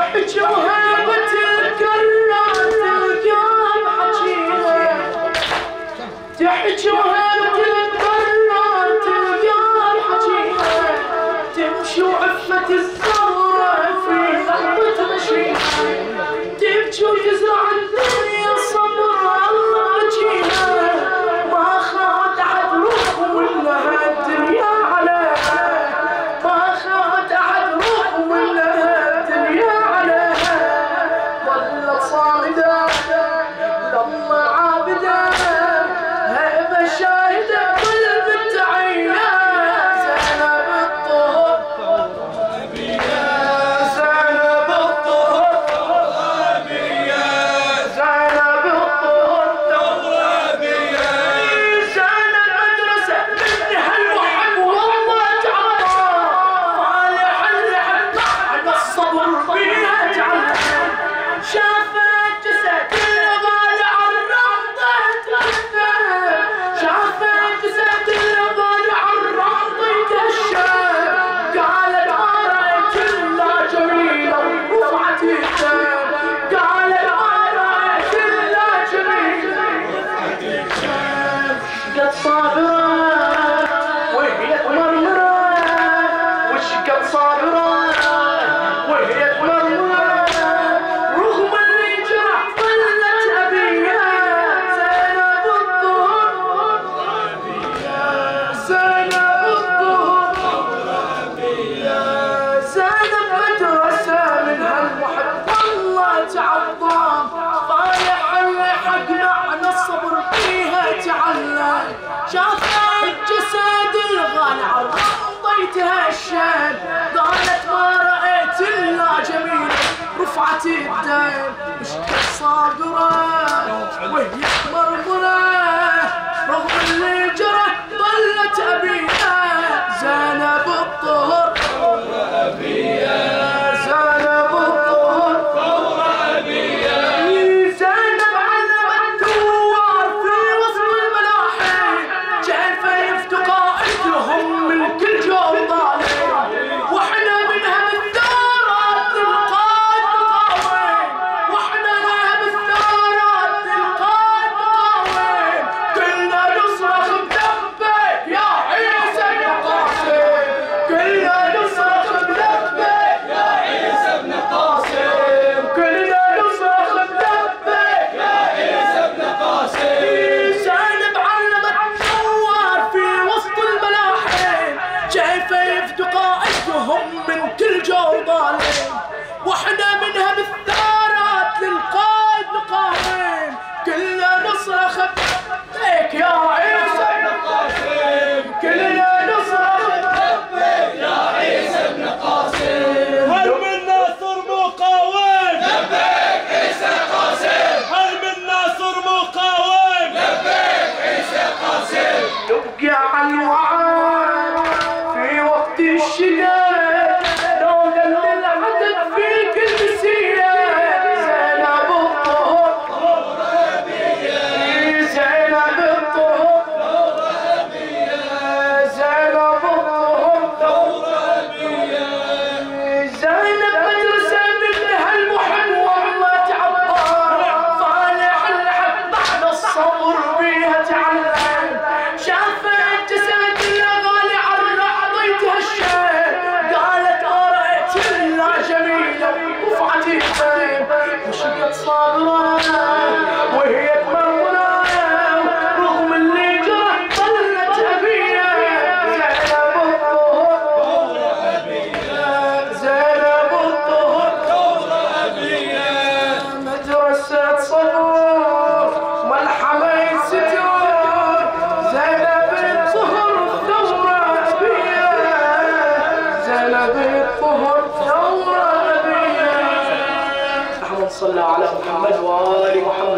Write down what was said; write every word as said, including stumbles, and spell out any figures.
تحكي وهيبة تتكرر تلقى بحجيها، تحكي وهيبة تتكرر تلقى بحجيها، تمشي وعفة الثورة في لحظة مشيها، تبكي وتزرع الدنيا صبر الله بجيها، ما خاض أحد روح ولا هالدنيا عليها، ما خاض أحد روح ولا هالدنيا عليها، ظلت صامدة لله عابدة هيبة شاهدة كل بنت عينها، زينب الطهر زينب الطهر زينب الطهر زينب مدرسة من هالوحد والله تعالى، فالح اللحد على الصبر فيها تعالى، شافت جسد الغالي عالرمضة تهفى، شافت جسد الغالي عالرمضة يتهشى، قالت ما رأيت إلا جميلة ورفعت الدم، قالت ما رأيت إلا جميلة ورفعت الدم، قد صابرة وهي تمرمرة، وش قد صابرة وهي تمرمرة، رغم اللي جرح ظلت أبيها، زينب الطهر زينب الطهر زينب مدرسة من هالوحد والله تعظم، طالع الحق معنى الصبر فيها تعلم، شافت جسد الغالي عالرمضة يتهشم، قالت ما رأيت إلا جميلة رفعت الدم، وش قد صابرة وهي مرمرة، رغم اللي جرح ظلت أبيها، زينب الطهر زينب الطهر زينب علمت الثوار في وسط الملاحم، كيف يفتقى قائدهم من كل جو ظالم، واحنا منها بالثارات القائد نقاوم، واحنا منها بالثارات القائد نقاوم، كلنا نصرخ بلبيك يا عيسى بن قاسم، كلنا نصرخ بلبيك يا عيسى بن قاسم، كلنا نصرخ بلبيك يا عيسى بن قاسم، زينب علمت الثوار في وسط الملاحم، كيف يفدوا قائدهم من كل جو ظالم، واحنا منها بالثارات للقائد نقاوم، كلنا نصرخ بلبيك يا عيسى بن قاسم، كلنا نصرخ بلبيك يا عيسى بن قاسم، هل من ناصر مقاوم؟ لبيك عيسى قاسم، هل من ناصر مقاوم؟ لبيك عيسى قاسم، تبقى على الوعد في وقت الشدة، لو قل العدد في كل سيرة، زينب الطهر زينب الطهر زينب الطهر زينب مدرسة من هالمحن والله تعبر، صالح الحق بعد الصبر بيها تعلم، شافت جسد الغالي عالرعض يتهشم، قالت ما رأيت إلا جميلة ورفعت الدم، وش قد صابرة وهي تمرمرة، رغم اللي جرح ظلت أبيها، زينب الطهر زينب الطهر مدرسة صبر ملحمة ستر، زينب الطهر ثورة أبيها، زينب الطهر ثورة أبيها، اللهم صل على محمد وآل محمد.